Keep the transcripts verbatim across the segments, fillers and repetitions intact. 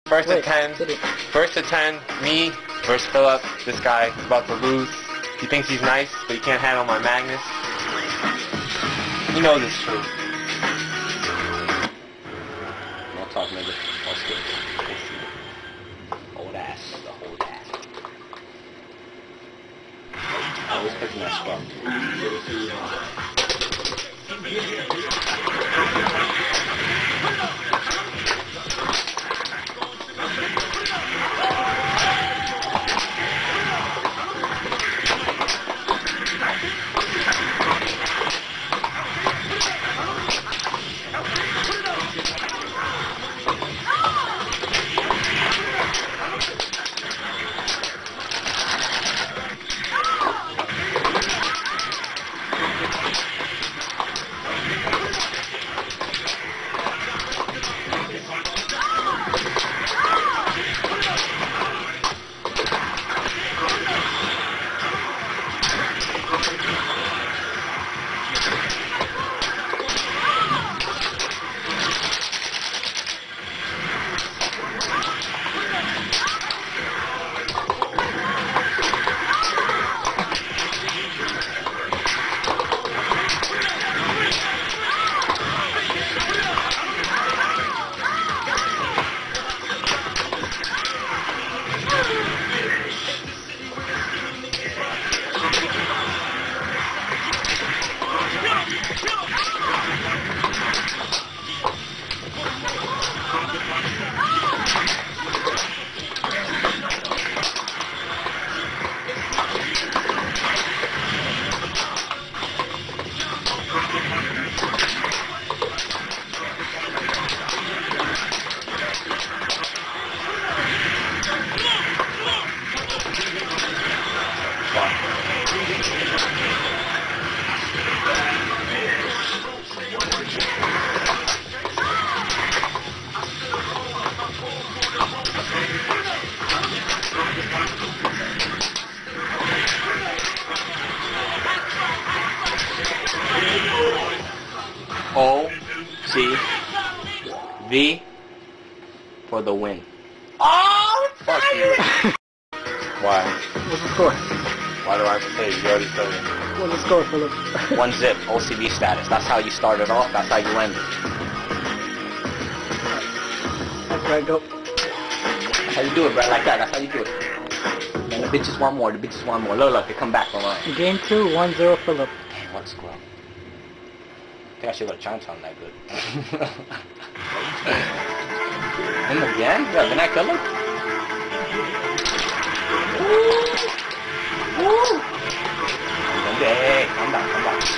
First Wait, to ten. did it? First to ten. Me versus Phillip. This guy is about to lose. He thinks he's nice, but he can't handle my Magnus. He knows it's true. No talk, nigga. All skip. Hold ass, nigga. Hold ass. Always picking that spot. O C V for the win. Oh, Fuck you. Why? What's the score? Why do I have to say it? You already said it. What's the score, Phillip? One zip, O C V status. That's how you started off, that's how you ended. That's right, go. That's how you do it, bro, like that, that's how you do it. And the bitches want more, the bitches want more. Look, look, they come back from line. Game two, one zero, Phillip. Damn, what a score. I think I should go to Chinatown that good. Him again? Yeah, didn't I kill him? Woo! Woo! Hey, calm down, calm down.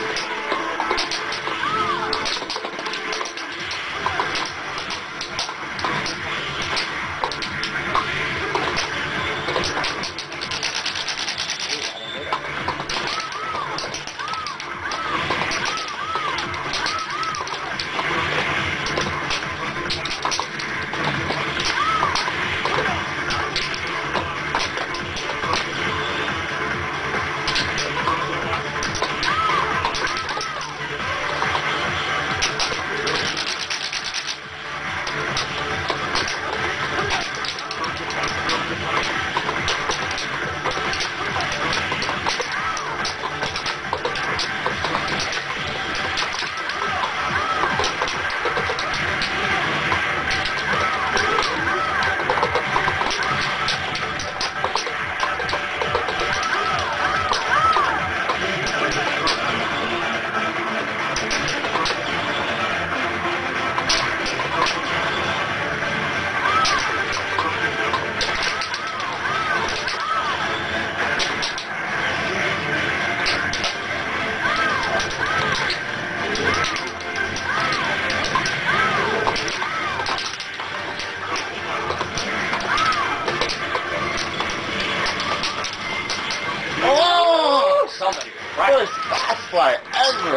First fast fly ever.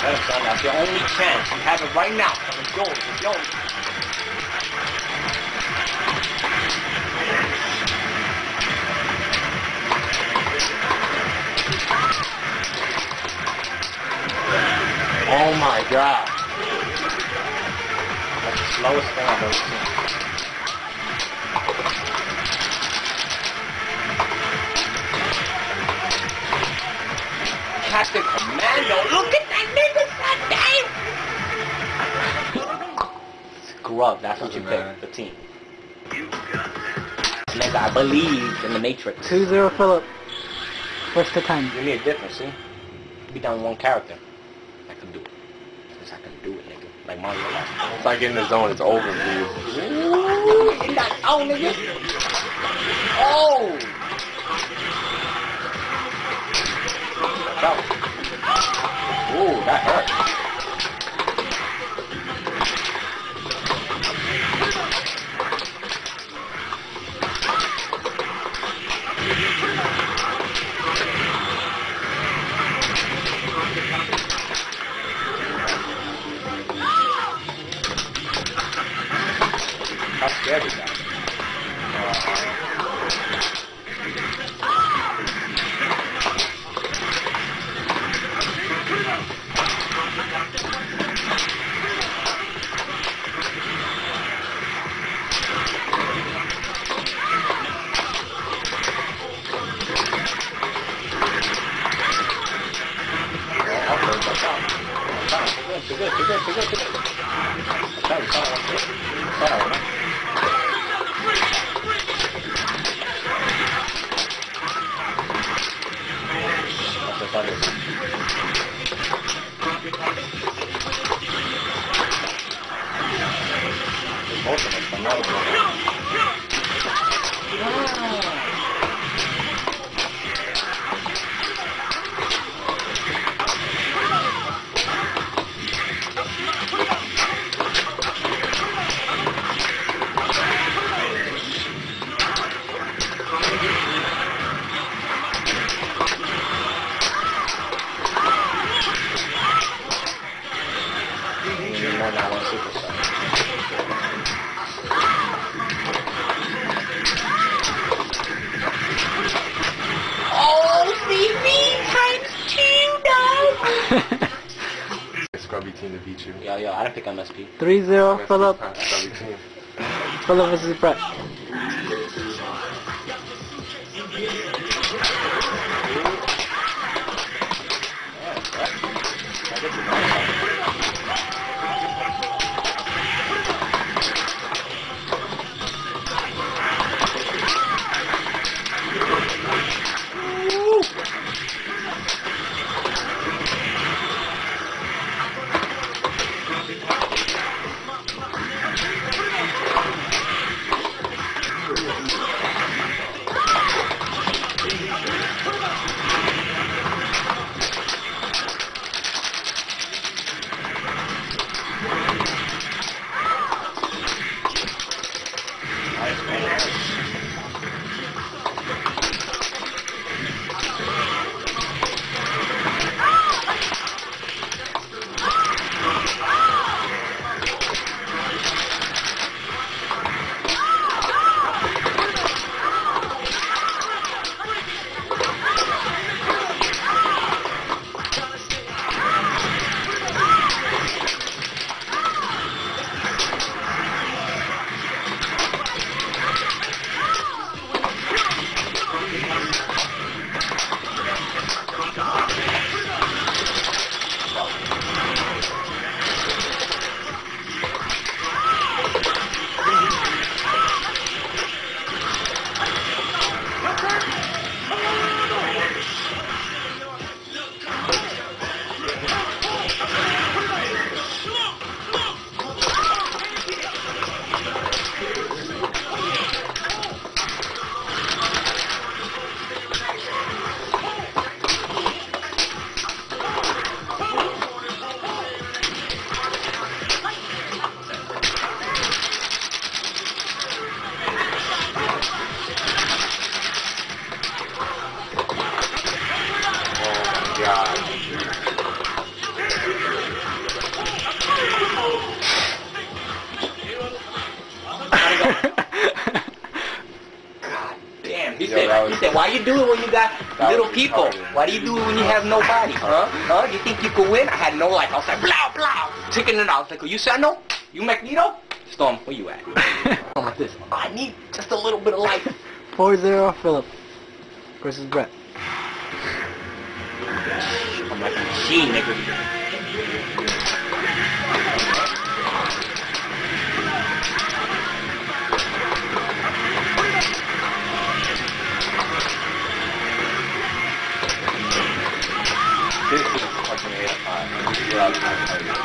Let him, son. That's your only chance. You have it right now. It's yours. It's yours. Oh my god. That's the slowest thing I've ever seen. Catch the commando. Look at that nigga, son, damn! Scrub, that's what you picked, the team. Nigga, I believed in the Matrix. two zero Phillip. First to ten. Give me a difference, see? Be down one character. I can do it. Yes, I can do it, nigga. Like Mario. Once I get in the zone, it's over for you. Ooh, in that, oh, nigga. Oh! Ooh, that hurt. How scared is that? Too good, too good, too good, too good. Okay, we saw that one too. We saw that one, huh? That's what that is. There's both of us, but now it's over. More than one superstar. Oh, C V times two, dog! Scrubby team to beat you. Yo, yo, I didn't pick M S P. three zero Phillip. Scrubby team. Phillip versus Brett. Why you do it when you got That little was people? retarded. Why do you do it when you have nobody? Huh? Huh? You think you could win? I had no life. I was like, blah, blah. Ticking it out. I was like, you said no? You Magneto? Storm, where you at? I'm like this. I need just a little bit of life. four zero Phillip versus Brett. I'm like a machine, nigga. This is fucking eight out of five. This is what I was trying to tell you.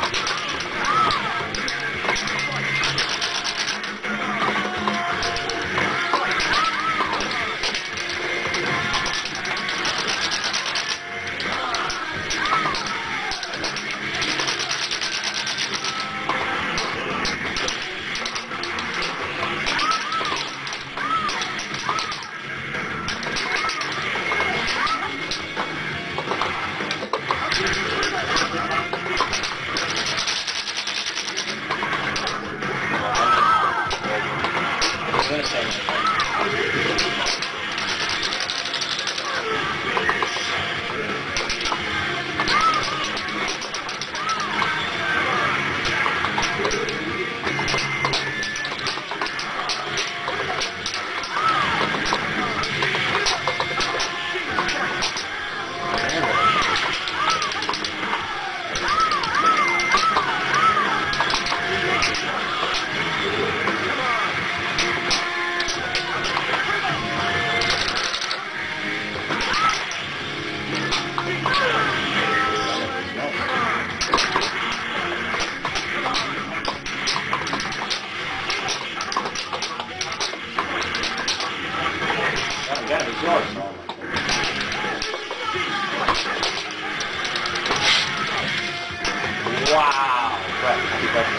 Wow. Right. Happy birthday.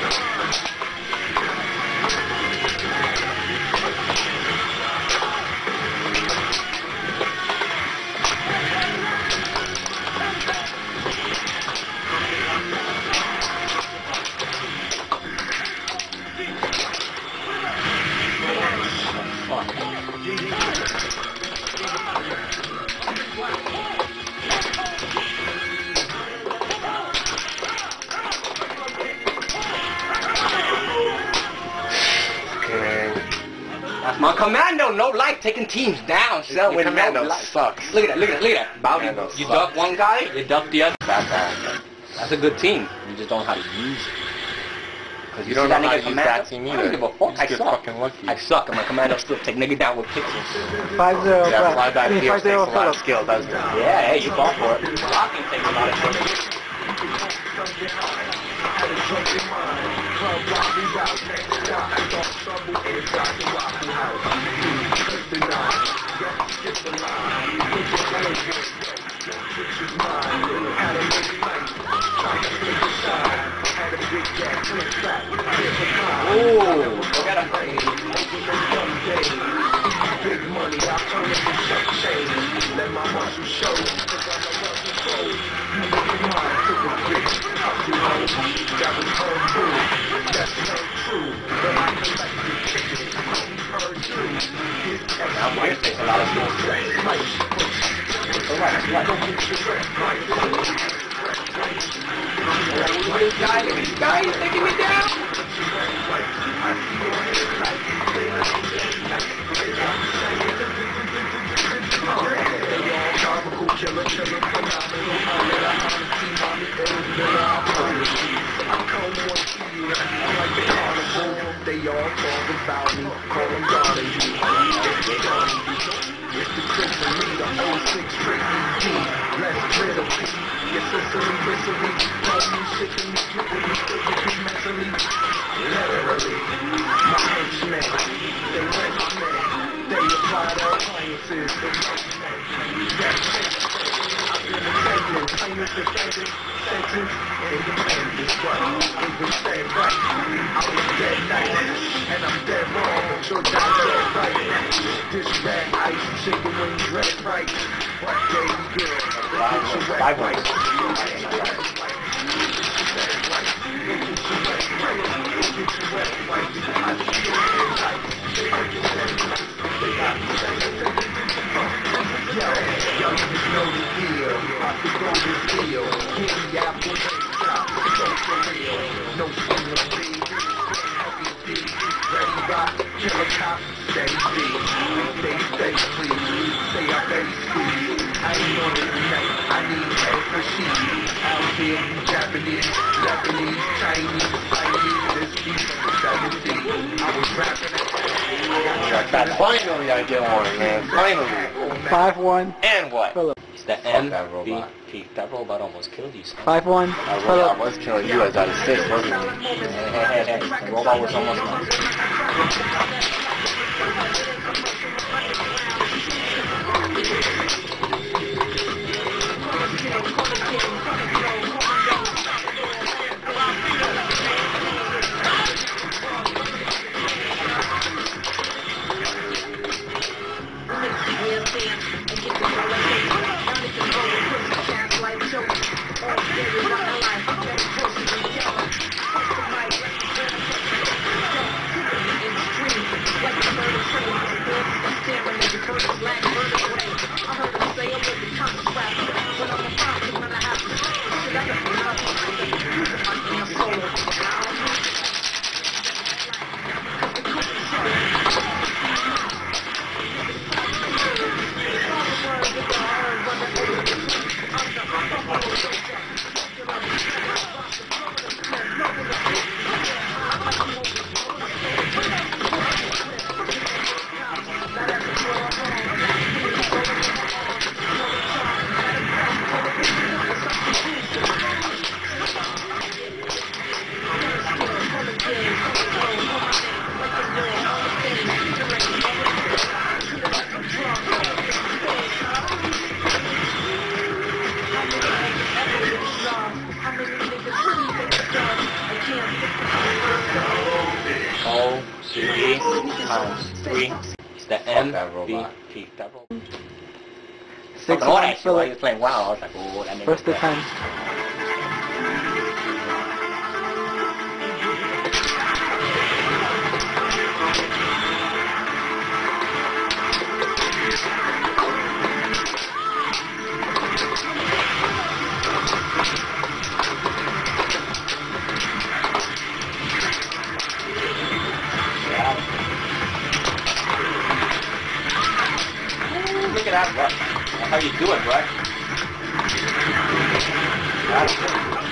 That's my commando, no life, taking teams down, son, Your with commando no life. sucks. Look at that, look at that, look at that. Bowdy, Commando you sucks. duck one guy, you duck the other. That bad. That's a good team. You just don't know how to use it. Cause You don't know how to use commando, that team I either. don't give a You fuck. just I get suck. fucking lucky. I suck, and my commando still take nigga down with pixels. five zero Yeah, Brett. fly I back mean, here five takes a zero lot of Phillip. skill, doesn't it? Yeah, hey, you fought for it. Blocking takes a lot of skill. Ooh, look at him. Big money, I turn it to change. Let my muscle show. Cause I'm a muscle soul. You look at mine, took a bitch. You know, that was her boo. That's not true. But I collect the chicken. Her too. Now, boy, it takes a lot of skill. All right, right. Look at this guy, look at this guy, he's taking me down. Killer, killer, phenomenal. I let a honesty, mommy, everything I promise you. I come one to you, I'm like the carnival. They all talk about me, call them God and you. It's the Chris and me, the oh six straight E D. Let's clear the P. Yes, Sicily, Sicily. Call me sickly, drippily, physically, mentally. Literally, my henchmen, they henchmen. They apply their appliances to Famous defendant, sentence, independence, but it was dead right. I was dead nice, and I'm dead wrong, so that's dead right. This red ice, chicken wings, red right. What day we good? Five right. Korean, Japanese, Japanese, Chinese, Chinese, this piece from the seventies. I was rapping at Finally I get one, man. Finally. Five one. And what? Phillip. It's the Fuck that robot. M V C two. That robot almost killed you, son. Five one. That Phillip. robot was killing you as that assist, wasn't he? Hey, hey, hey, hey. The robot was almost gone. Oh, three times three. It's the M V C two. Six All one. that shit while he Phillip. was playing WoW, I was like, oh, that nigga. First to ten. Look at that, bro. That's how you do it, bro. That's it.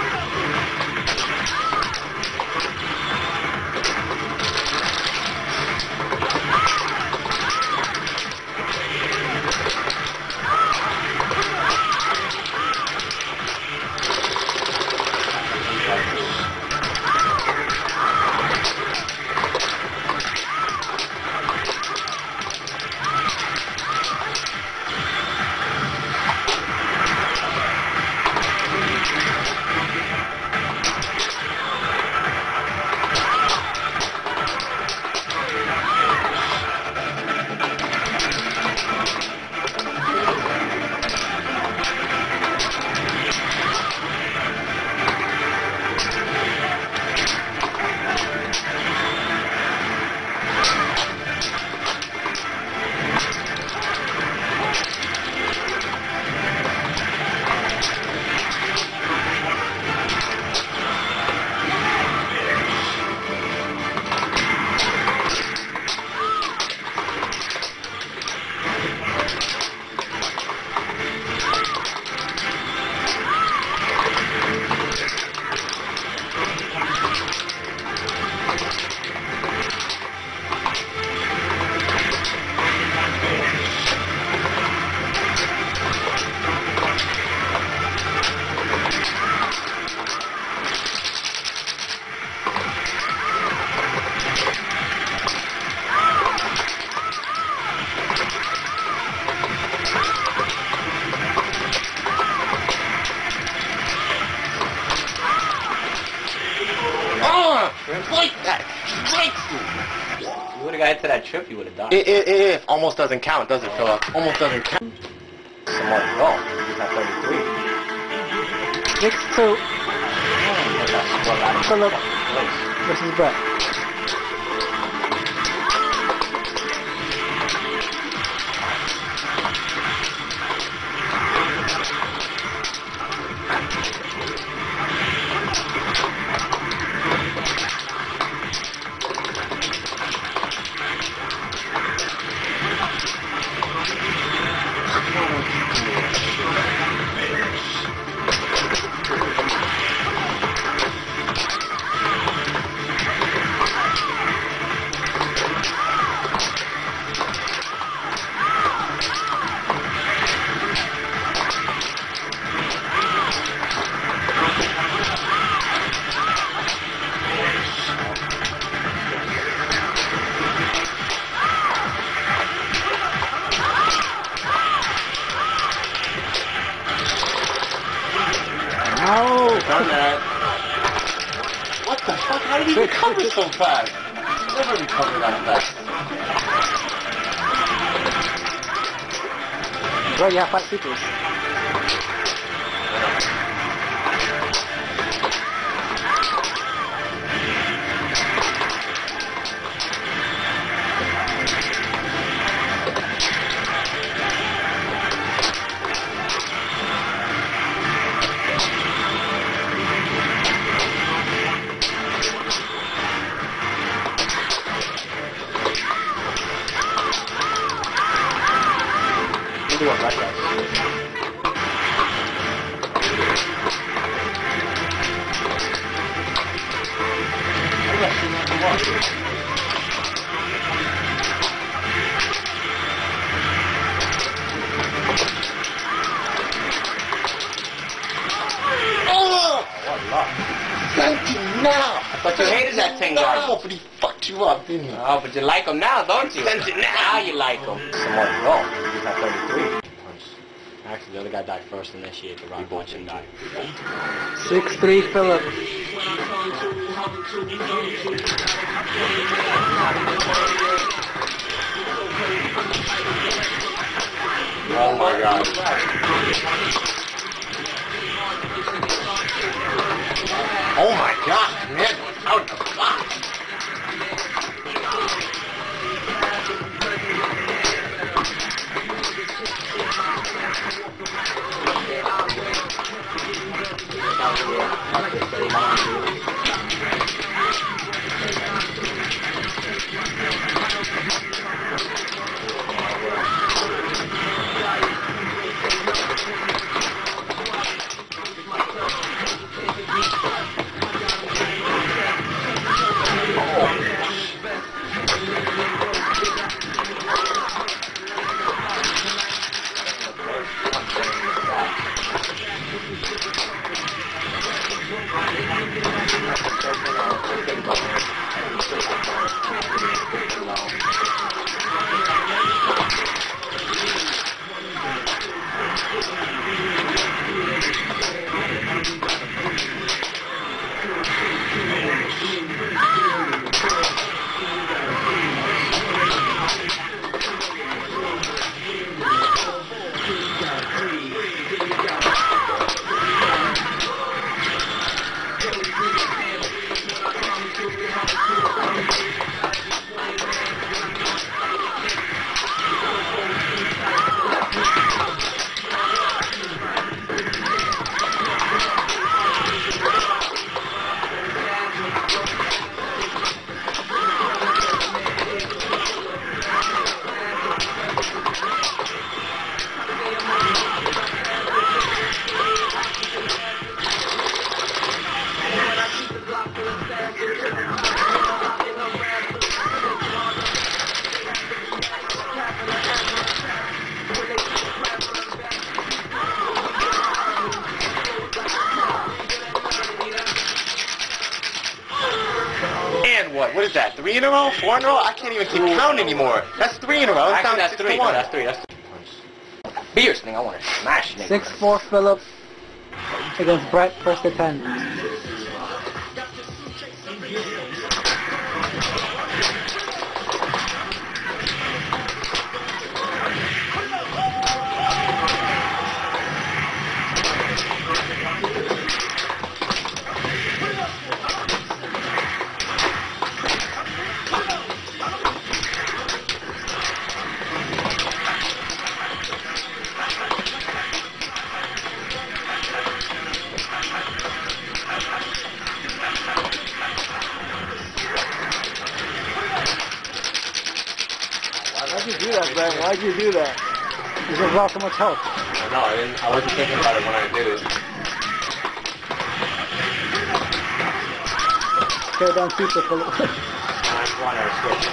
Like that. Strikes you. You would have got to that trip, you would have died. It, it, it, it almost doesn't count, does it, Phillip? Almost doesn't count. Some more to go. You got thirty-three. Six two. Damn, look at that scrub out of Phillip place. versus Brett. done that. What the fuck? How did he recover so fast? Never recovered that fast. Bro, you have five supers. Do what, right guys? Oh! Thank you now! But you hated that thing, guard. No, but he fucked you up, didn't he? Oh, but you like him now, don't you? Sent it now. Now you like him. Some more to go. He's at thirty-three. Actually, the other guy died first, and then she ate the rock punch and died. six three Phillip. Oh my god. Oh my god, man. Out the box. What? What is that? Three in a row? Four in a row? I can't even keep count anymore. That's three in a row. It's down Actually, that's six three. to one. No, that's three. That's three. Beers thing. I want to smash nigga. six four Phillip against Brett, first to ten. Why'd you do that, Brett? Why'd you do that? You just lost so much health. No, I didn't. I wasn't thinking about it when I did it. Tear down super Phillip. I want to switch.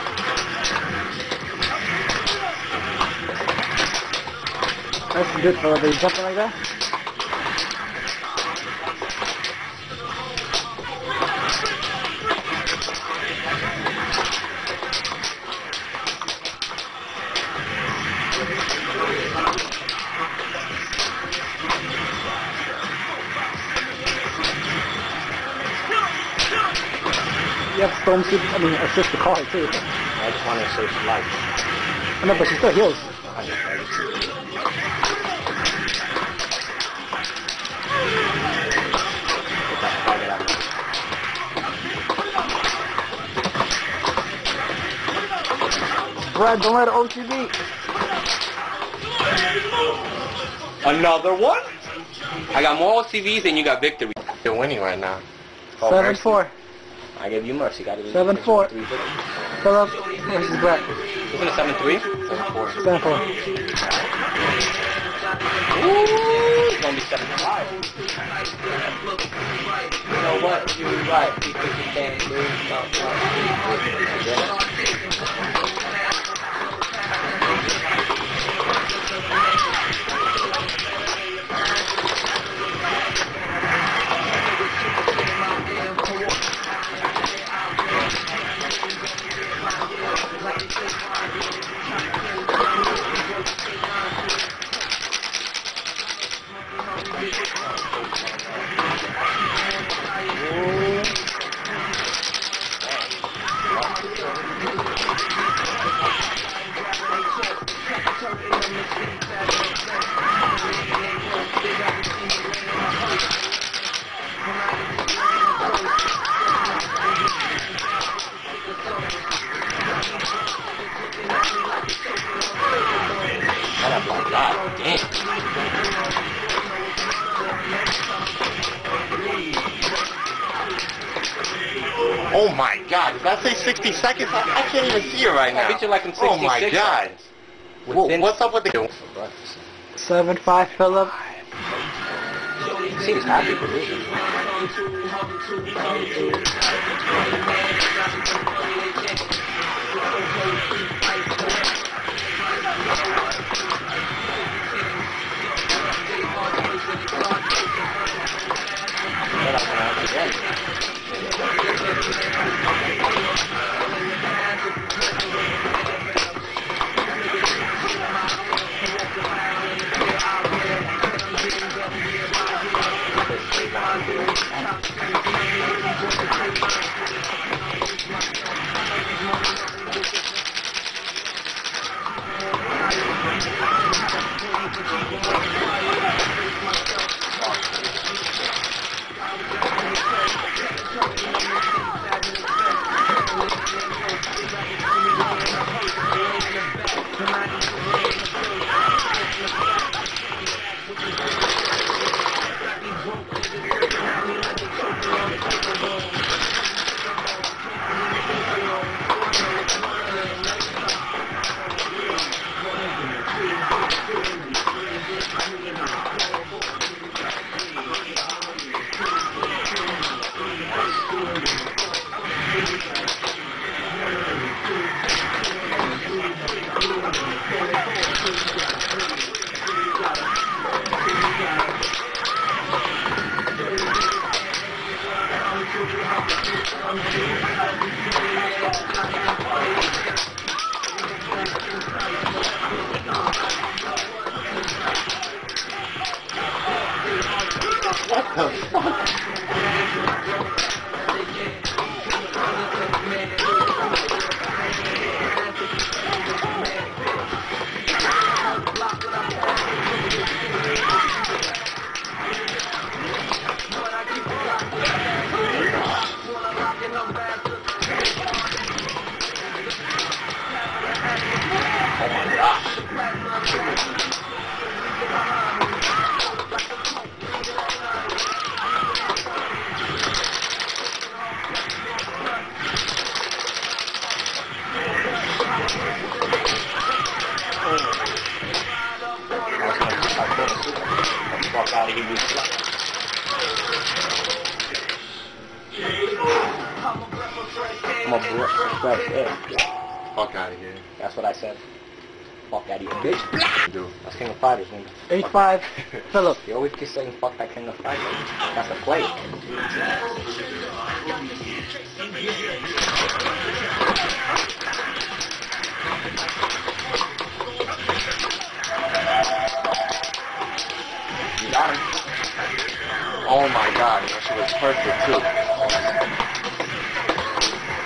That's good, Phillip. Are you jumping like that? have to storm suit, I mean, assist the car too. I just want to save some life. I know, but she still heals. I just, I just, Brad, don't let it O T B. another one? I got more O C Vs than you got victory. You're winning right now. Oh, seven mercy. four. I gave you mercy. Got it. Seven four. Phillip versus Brett. Isn't it seven three? seven four. Seven four. Ooh, it's gonna be seven five. You know what? You're right. Because you can't lose. God damn. Oh my God! Did that say sixty seconds? I, I can't even see it right now. I beat you like in sixty-six. Oh my God! Whoa, what's up with the? Seven five, Phillip. He seems happy for losing. I'm a breath air. Fuck out of here. That's what I said. Fuck out of here, bitch. Dude. That's King of Fighters, man. Eight five, Phillip. You always keep saying fuck that King of Fighters. That's a play. You got him. Oh my God, that shit was perfect too.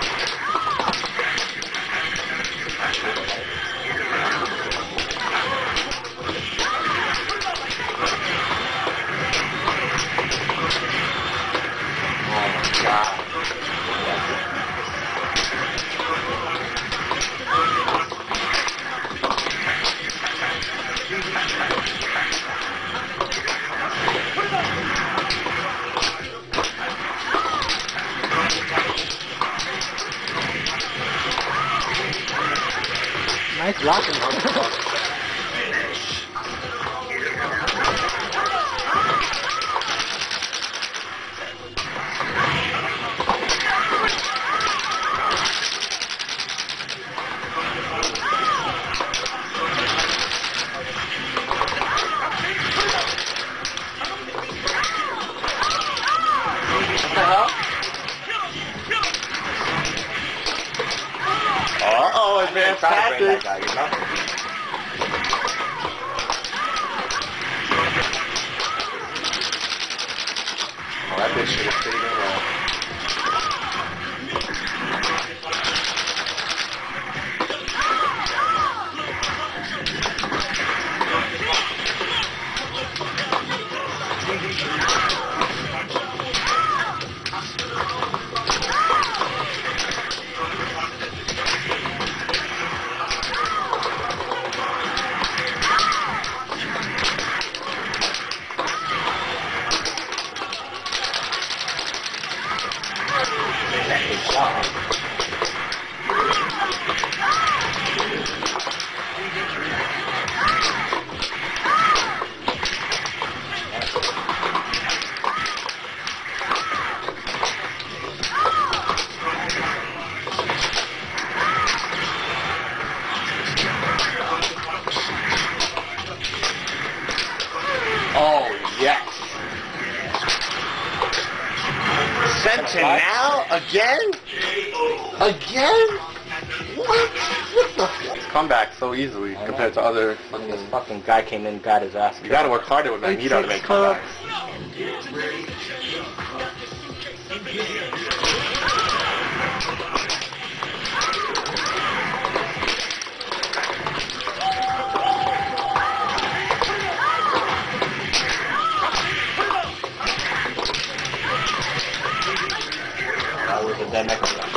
Nice blocking. Uh-oh, advanced tactics. Guy, you know? Oh, that bitch should have stayed in there. Sentinel again? Again? What? What the fuck? It's come back so easily compared to other. Fucking, this fucking guy came in and got his ass. You gotta work harder with Magneto to make comebacks. That was a dead next one.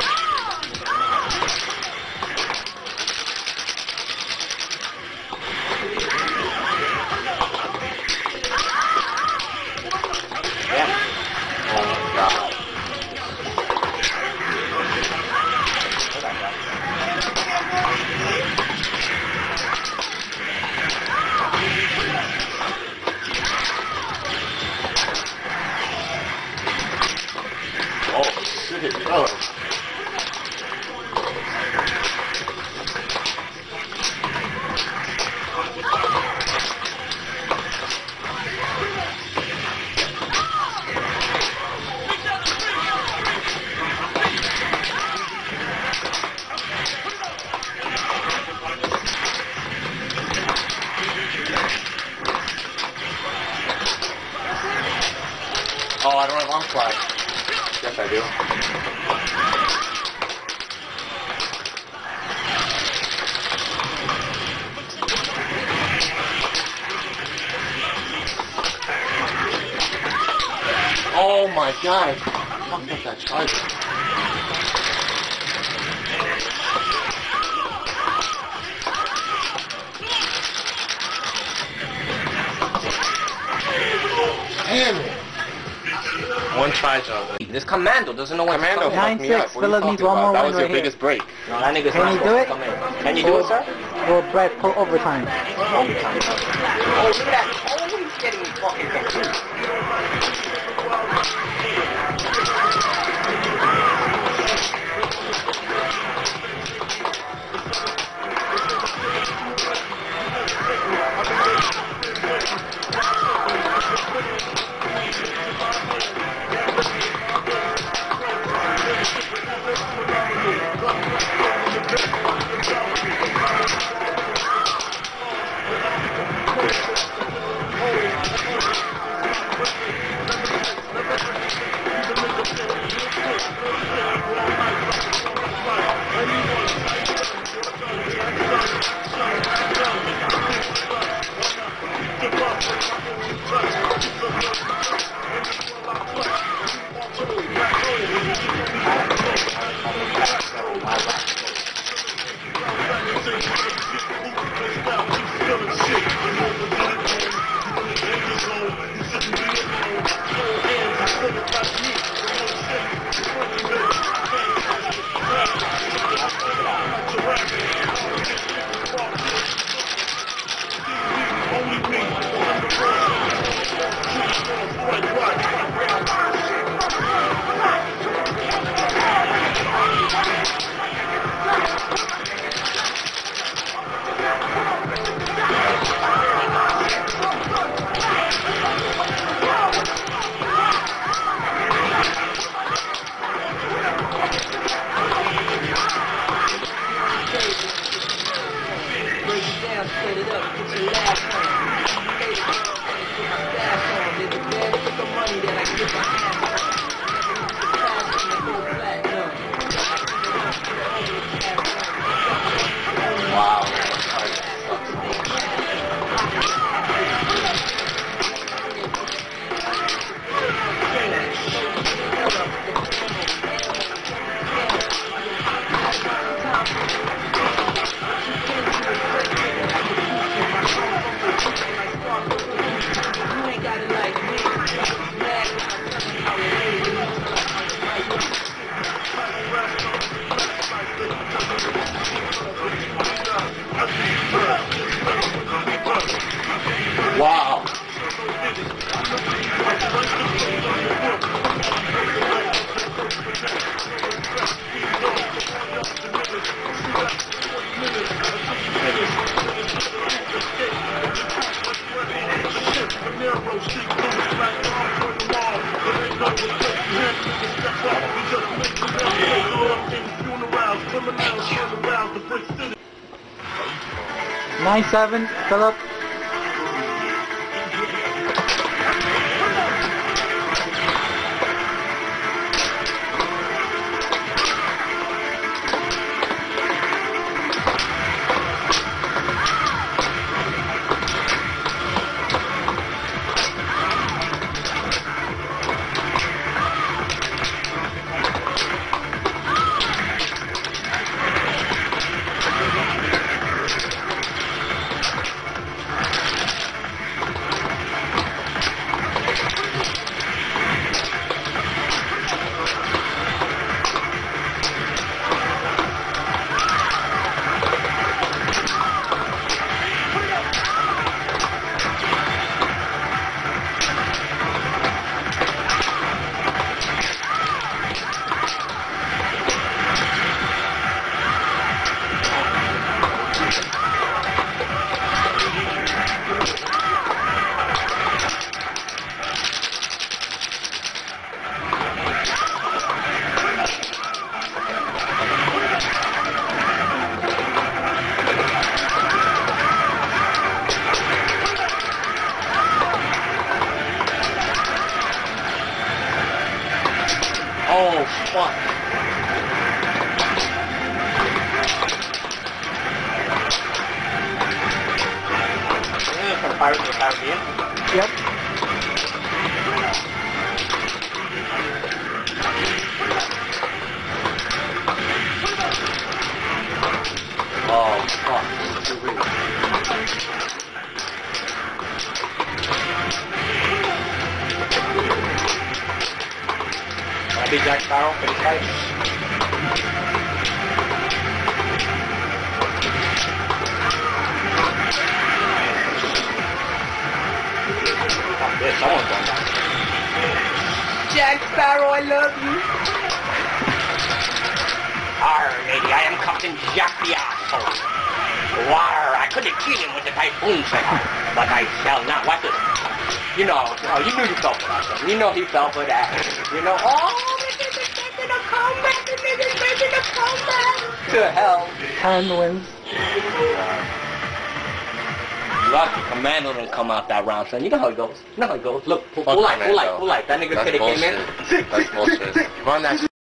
Oh. Oh, I don't have arm flash. Yes, I do. Oh my god, I fucked up that charger. Damn it. One charger. This Commando doesn't know when Commando to fucked come in. me up. What are you Phillip needs talking one about? more That win was your right biggest break. No, that nigga's Can not you do supposed it? to come in. Can you do it, sir? Or Brett, pull overtime. Oh, look at that. Always getting me fucking confused. nine seven, Phillip. Oh, fuck. Yeah, from Pirates of the Caribbean? Yep. Oh, fuck. This is too weird. Can I be Jack Sparrow for this fight? Fuck this, someone's going back. Jack Sparrow, I love you. Arr, lady, I am Captain Jack the Asshole. War, I couldn't kill him with the typhoon singer, but I shall not. Watch this. You know, oh, you knew he fell for that. You know he fell for that. You know, oh, this is expecting a comeback. This is expecting a comeback. To hell. Ten wins. Lucky Commando didn't come out that round, son. You know how it goes. You know how it goes. Look, pull, pull light, pull light, pull light. That nigga could have came in. That's bullshit. Run that.